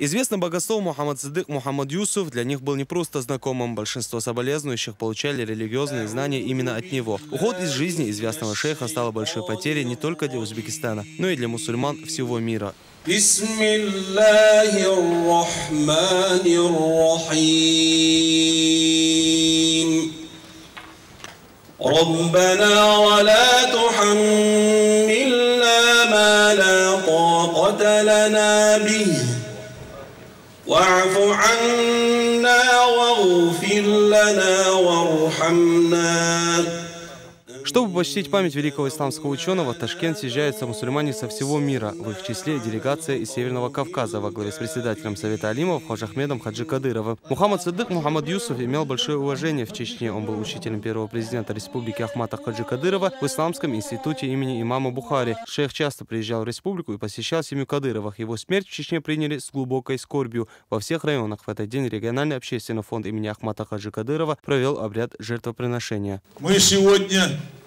Известный богослов Мухаммад Садык Мухаммад Юсуф для них был не просто знакомым. Большинство соболезнующих получали религиозные знания именно от него. Уход из жизни известного шейха стал большой потерей не только для Узбекистана, но и для мусульман всего мира. ربنا ولا تحملنا ما لا طاقة لنا به واعف عنا واغفر لنا وارحمنا. Чтобы почтить память великого исламского ученого, в Ташкент съезжаются мусульмане со всего мира. В их числе делегация из Северного Кавказа во главе с председателем Совета Алимов Ходжахмедом Хаджи Кадыровым. Мухаммад Садык Мухаммад Юсуф имел большое уважение в Чечне. Он был учителем первого президента республики Ахмата Хаджи Кадырова в Исламском институте имени имама Бухари. Шейх часто приезжал в республику и посещал семью Кадыровых. Его смерть в Чечне приняли с глубокой скорбью. Во всех районах в этот день региональный общественный фонд имени Ахмата Хаджи Кадырова провел обряд жертвоприношения. Мы сегодня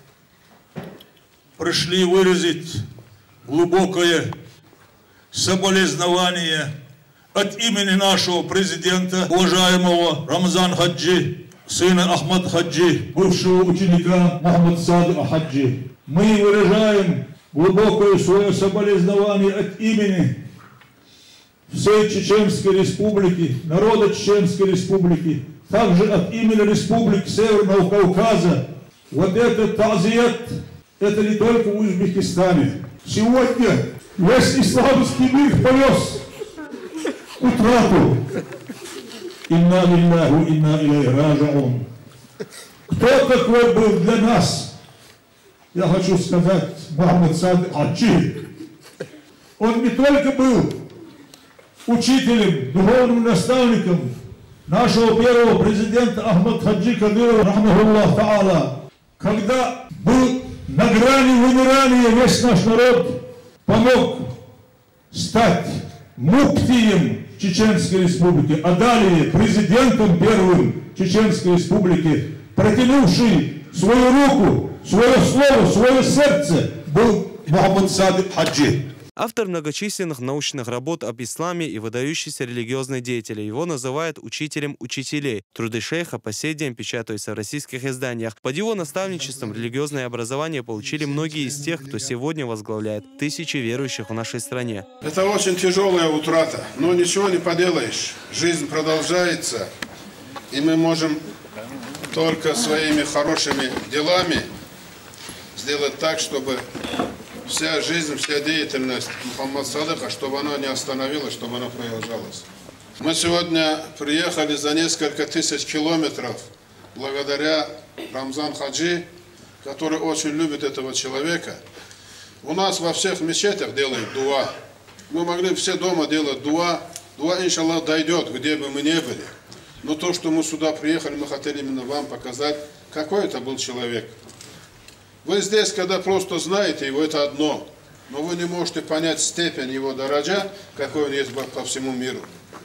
пришли выразить глубокое соболезнование от имени нашего президента, уважаемого Рамзан Хаджи, сына Ахмад Хаджи, бывшего ученика Мухаммад Садыка Хаджи. Мы выражаем глубокое свое соболезнование от имени всей Чеченской Республики, народа Чеченской Республики, также от имени Республики Северного Кавказа. Вот этот тазият, это не только в Узбекистане. Сегодня весь исламский мир понес утрату. Инна лилляху, инна илейхи раджиун. Кто такой был для нас? Я хочу сказать, Мухаммад Садык Хаджи. Он не только был учителем, духовным наставником нашего первого президента Ахмад Хаджи Кадырова, рахмахуллах та'ала. Когда был на грани вымирания, весь наш народ помог стать муфтием Чеченской Республики, а далее президентом первым Чеченской Республики, протянувший свою руку, свое слово, свое сердце, был Мухаммад Садык Хаджи. Автор многочисленных научных работ об исламе и выдающийся религиозный деятель. Его называют учителем учителей. Труды шейха по сей день печатаются в российских изданиях. Под его наставничеством религиозное образование получили многие из тех, кто сегодня возглавляет тысячи верующих в нашей стране. Это очень тяжелая утрата, но ничего не поделаешь. Жизнь продолжается, и мы можем только своими хорошими делами сделать так, чтобы вся жизнь, вся деятельность Мухаммада Садыка, чтобы она не остановилась, чтобы она продолжалась. Мы сегодня приехали за несколько тысяч километров благодаря Рамзан Хаджи, который очень любит этого человека. У нас во всех мечетях делают дуа. Мы могли все дома делать дуа. Дуа, иншаллах, дойдет, где бы мы ни были. Но то, что мы сюда приехали, мы хотели именно вам показать, какой это был человек. Вы здесь, когда просто знаете его, это одно. Но вы не можете понять степень его дараджа, какой он есть по всему миру.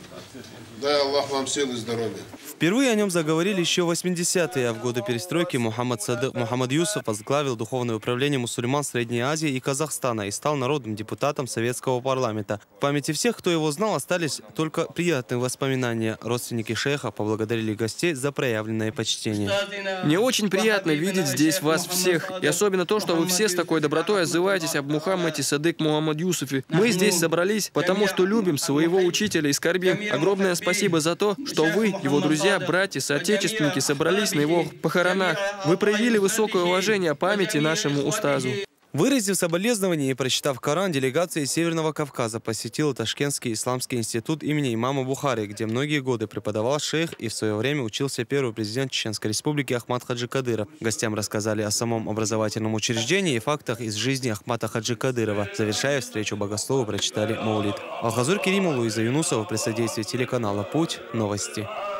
Дай Аллах вам силы и здоровья. Впервые о нем заговорили еще в 80-е, а в годы перестройки Мухаммад Садык Мухаммад Юсуф возглавил Духовное управление мусульман Средней Азии и Казахстана и стал народным депутатом Советского парламента. В памяти всех, кто его знал, остались только приятные воспоминания. Родственники шейха поблагодарили гостей за проявленное почтение. Мне очень приятно видеть здесь вас всех. И особенно то, что вы все с такой добротой отзываетесь об Мухаммаде Садык Мухаммад Юсуфе. Мы здесь собрались, потому что любим своего учителя и скорбим. Огромное спасибо за то, что вы, его друзья, братья, соотечественники собрались на его похоронах. Вы проявили высокое уважение памяти нашему устазу. Выразив соболезнования и прочитав Коран, делегация из Северного Кавказа посетила Ташкентский исламский институт имени имама Бухари, где многие годы преподавал шейх и в свое время учился первый президент Чеченской Республики Ахмад Хаджи Кадыров. Гостям рассказали о самом образовательном учреждении и фактах из жизни Ахмада Хаджи Кадырова. Завершая встречу, богословы прочитали маулид. Алхазур Керимов, Луиза Юнусова при содействии телеканала «Путь. Новости».